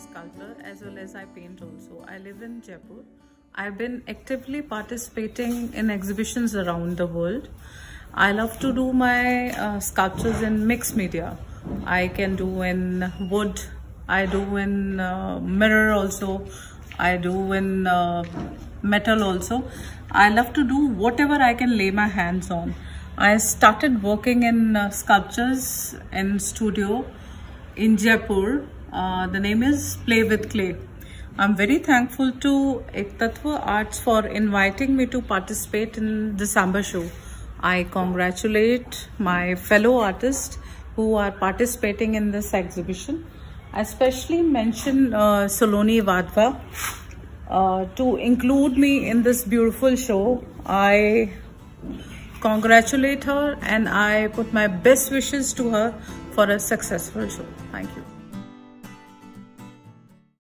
sculptor as well as I paint also. I live in Jaipur. I've been actively participating in exhibitions around the world. I love to do my sculptures in mixed media. I can do in wood, I do in mirror also, I do in metal also. I love to do whatever I can lay my hands on. I started working in sculptures in studio in Jaipur. The name is Play with Clay. I'm very thankful to Ektattva Arts for inviting me to participate in the Samba show. I congratulate my fellow artists who are participating in this exhibition. I especially mention Saloni Vadva to include me in this beautiful show. I congratulate her and I put my best wishes to her for a successful show. Thank you.